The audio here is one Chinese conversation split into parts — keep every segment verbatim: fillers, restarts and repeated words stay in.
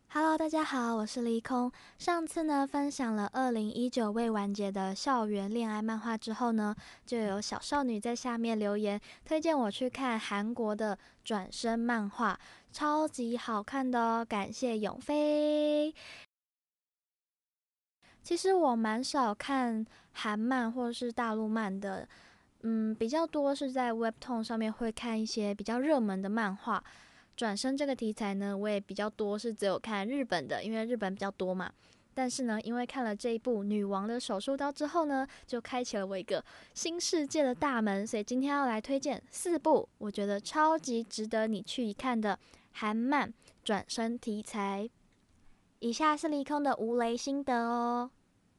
Hello，大家好，我是黎空。上次呢分享了二零一九未完结的校园恋爱漫画之后呢，就有小少女在下面留言推荐我去看韩国的转身漫画，超级好看的哦，感谢永飞。其实我蛮少看韩漫或是大陆漫的，嗯，比较多是在 Webtoon 上面会看一些比较热门的漫画。转身这个题材呢，我也比较多是只有看日本的，因为日本比较多嘛。但是呢，因为看了这一部《女王的手术刀》之后呢，就开启了我一个新世界的大门。所以今天要来推荐四部我觉得超级值得你去一看的韩漫转身题材。以下是离空的无雷心得哦。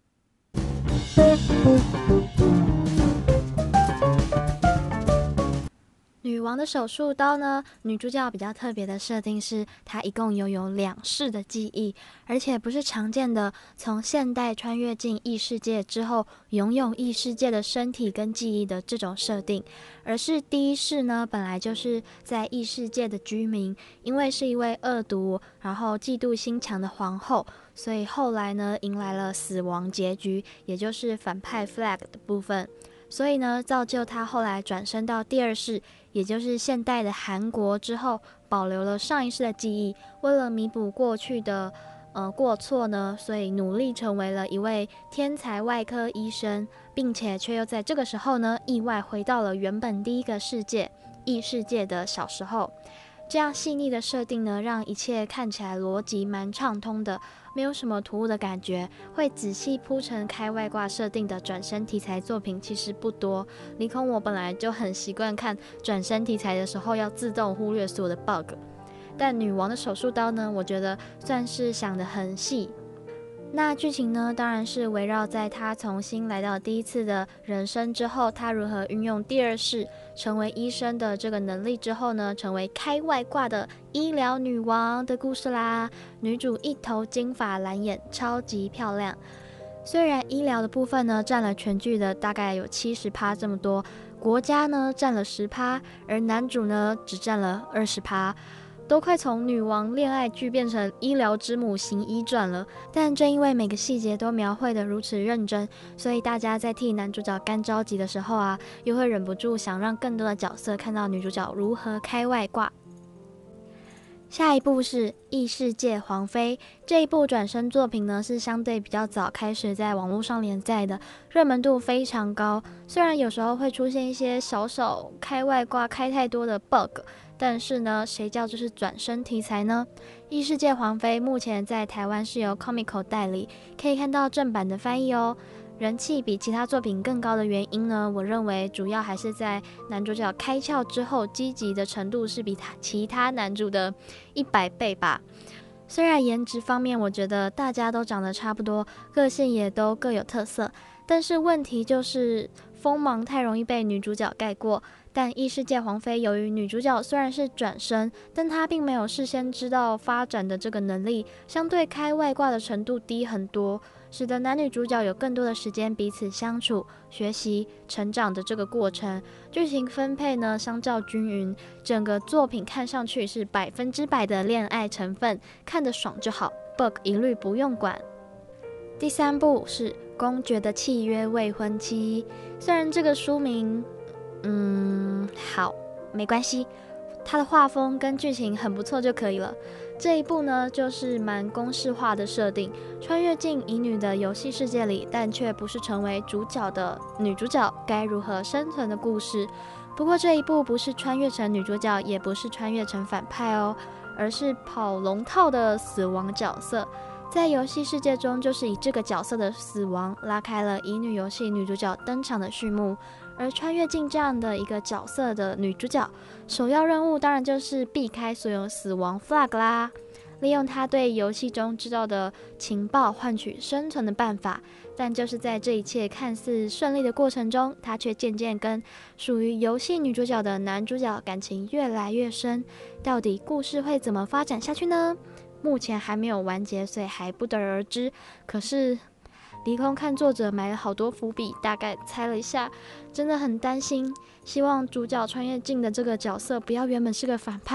女王的手术刀呢，女主角比较特别的设定是，她一共拥有两世的记忆，而且不是常见的从现代穿越进异世界之后，拥有异世界的身体跟记忆的这种设定，而是第一世呢，本来就是在异世界的居民，因为是一位恶毒，然后嫉妒心强的皇后，所以后来呢，迎来了死亡结局，也就是反派 flag 的部分。所以呢，造就他后来转身到第二世，也就是现代的韩国之后，保留了上一世的记忆。为了弥补过去的呃过错呢，所以努力成为了一位天才外科医生，并且却又在这个时候呢，意外回到了原本第一个世界异世界的小时候。这样细腻的设定呢，让一切看起来逻辑蛮畅通的，没有什么突兀的感觉。会仔细铺陈开外挂设定的转身题材作品其实不多。离空我本来就很习惯看转身题材的时候要自动忽略所有的 bug， 但女王的手术刀呢，我觉得算是想得很细。那剧情呢，当然是围绕在她重新来到第一次的人生之后，她如何运用第二世成为医生的这个能力之后呢，成为开外挂的医疗女王的故事啦。女主一头金发蓝眼，超级漂亮。虽然医疗的部分呢占了全剧的大概有 百分之七十 这么多，国家呢占了 百分之十， 而男主呢只占了 百分之二十，都快从女王恋爱剧变成医疗之母行医传了。但正因为每个细节都描绘得如此认真，所以大家在替男主角干着急的时候啊，又会忍不住想让更多的角色看到女主角如何开外挂。下一部是异世界皇妃，这一部转身作品呢是相对比较早开始在网络上连载的，热门度非常高。虽然有时候会出现一些小小开外挂开太多的 bug， 但是呢，谁叫这是转身题材呢？异世界皇妃目前在台湾是由 Comico 代理，可以看到正版的翻译哦。人气比其他作品更高的原因呢，我认为主要还是在男主角开窍之后积极的程度是比他其他男主的一百倍吧。虽然颜值方面我觉得大家都长得差不多，个性也都各有特色，但是问题就是锋芒太容易被女主角盖过。但异世界皇妃由于女主角虽然是转身，但她并没有事先知道发展的这个能力，相对开外挂的程度低很多，使得男女主角有更多的时间彼此相处、学习、成长的这个过程。剧情分配呢相较均匀，整个作品看上去是百分之百的恋爱成分，看得爽就好， bug 一律不用管。第三部是公爵的契约未婚妻，虽然这个书名嗯，好，没关系，它的画风跟剧情很不错就可以了。这一部呢，就是蛮公式化的设定，穿越进乙女的游戏世界里，但却不是成为主角的女主角该如何生存的故事。不过这一部不是穿越成女主角，也不是穿越成反派哦，而是跑龙套的死亡角色。在游戏世界中，就是以这个角色的死亡拉开了乙女游戏女主角登场的序幕。而穿越进这样的一个角色的女主角，首要任务当然就是避开所有死亡 flag 啦，利用她对游戏中知道的情报换取生存的办法。但就是在这一切看似顺利的过程中，她却渐渐跟属于游戏女主角的男主角感情越来越深。到底故事会怎么发展下去呢？目前还没有完结，所以还不得而知。可是离空看作者埋了好多伏笔，大概猜了一下，真的很担心，希望主角穿越进的这个角色不要原本是个反派，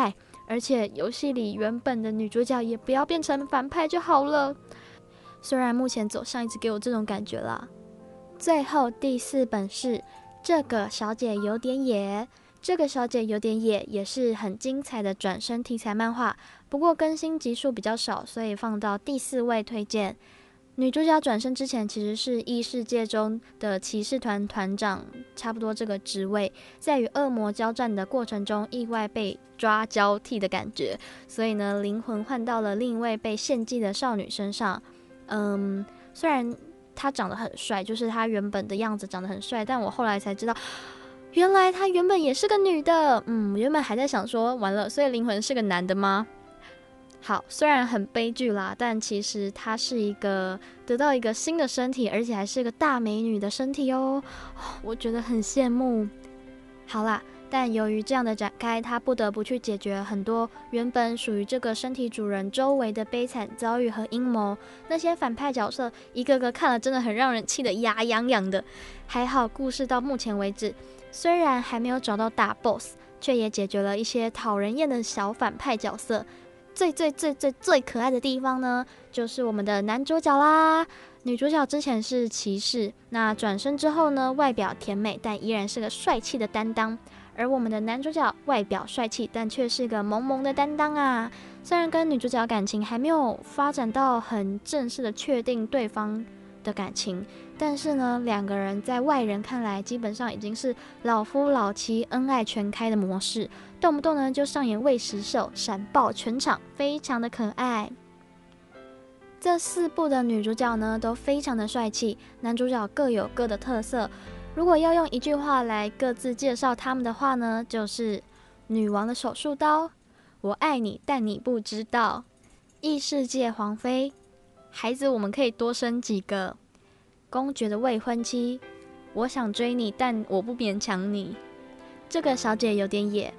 而且游戏里原本的女主角也不要变成反派就好了。虽然目前走向一直给我这种感觉啦。最后第四本是这个小姐有点野，这个小姐有点野也是很精彩的转生题材漫画，不过更新集数比较少，所以放到第四位推荐。女主角转生之前其实是异世界中的骑士团团长，差不多这个职位，在与恶魔交战的过程中意外被抓交替的感觉，所以呢灵魂换到了另一位被献祭的少女身上。嗯，虽然他长得很帅，就是他原本的样子长得很帅，但我后来才知道原来他原本也是个女的。嗯，原本还在想说完了，所以灵魂是个男的吗？好，虽然很悲剧啦，但其实她是一个得到一个新的身体，而且还是个大美女的身体哦，我觉得很羡慕。好啦，但由于这样的展开，她不得不去解决很多原本属于这个身体主人周围的悲惨遭遇和阴谋。那些反派角色一个个看了真的很让人气得牙痒痒的。还好故事到目前为止，虽然还没有找到大 boss， 却也解决了一些讨人厌的小反派角色。最最最最最可爱的地方呢，就是我们的男主角啦。女主角之前是骑士，那转身之后呢，外表甜美，但依然是个帅气的担当。而我们的男主角外表帅气，但却是个萌萌的担当啊。虽然跟女主角感情还没有发展到很正式的确定对方的感情，但是呢，两个人在外人看来基本上已经是老夫老妻恩爱全开的模式，动不动呢就上演喂食秀，闪爆全场，非常的可爱。这四部的女主角呢都非常的帅气，男主角各有各的特色。如果要用一句话来各自介绍他们的话呢，就是女王的手术刀，我爱你但你不知道，异世界皇妃，孩子我们可以多生几个，公爵的未婚妻，我想追你但我不勉强你，这个小姐有点野。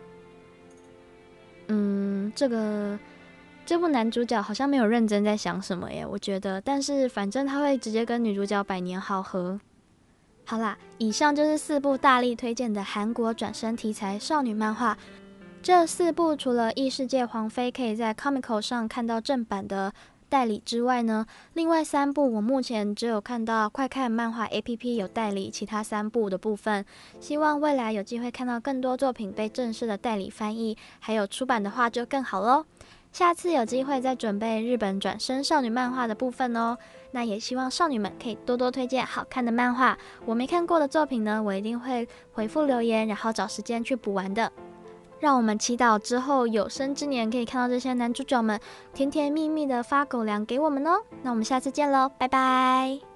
嗯，这个这部男主角好像没有认真在想什么耶，我觉得，但是反正他会直接跟女主角百年好合。好啦，以上就是四部大力推荐的韩国转生题材少女漫画。这四部除了异世界皇妃可以在 Comico 上看到正版的代理之外呢，另外三部我目前只有看到快看漫画 A P P 有代理其他三部的部分，希望未来有机会看到更多作品被正式的代理翻译，还有出版的话就更好咯。下次有机会再准备日本转生少女漫画的部分哦。那也希望少女们可以多多推荐好看的漫画，我没看过的作品呢，我一定会回复留言，然后找时间去补完的。让我们祈祷之后有生之年可以看到这些男主角们甜甜蜜蜜的发狗粮给我们哦。那我们下次见喽，拜拜。